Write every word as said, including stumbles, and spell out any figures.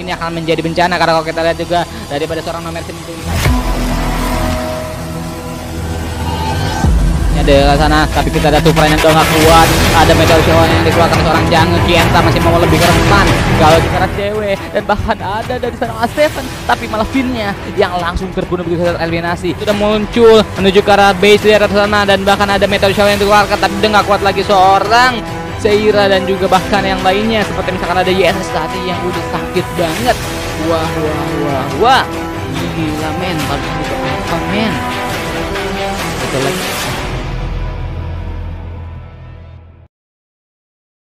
ini akan menjadi bencana, karena kalau kita lihat juga daripada seorang nomor sembilan ada sana, tapi kita ada Tufrain yang nggak kuat, ada Meteor Shower yang dikeluarkan seorang Jange. Kienta masih mau lebih ke depan kalau bicara cewek, dan bahkan ada dari sana Seven, tapi malah Finnya yang langsung terbunuh begitu saja eliminasi. Sudah muncul menuju ke arah base di atas sana, dan bahkan ada Meteor Shower yang dikeluarkan, tapi udah nggak kuat lagi seorang Seira dan juga bahkan yang lainnya seperti misalkan ada Y S S tadi yang udah sakit banget. Wah wah wah wah, gila men, bagus juga apa men. Betul lagi.